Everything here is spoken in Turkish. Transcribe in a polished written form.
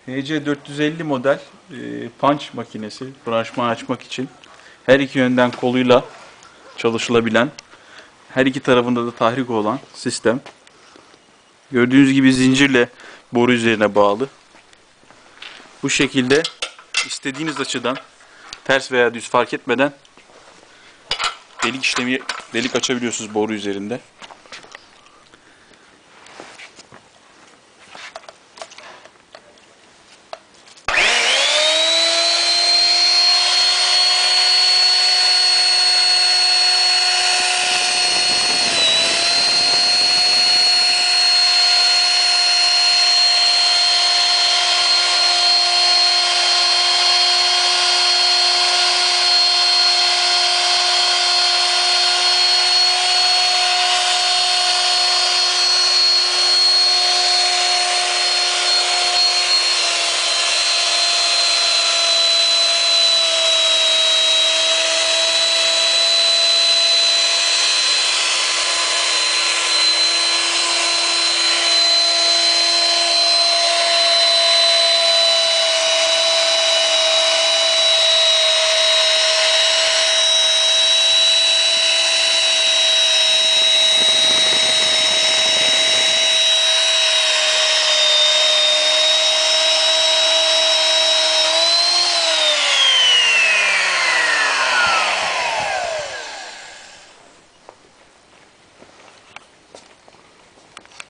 HC450 model punch makinesi, branşma açmak için her iki yönden koluyla çalışılabilen, her iki tarafında da tahrik olan sistem. Gördüğünüz gibi zincirle boru üzerine bağlı. Bu şekilde istediğiniz açıdan ters veya düz fark etmeden delik açabiliyorsunuz boru üzerinde.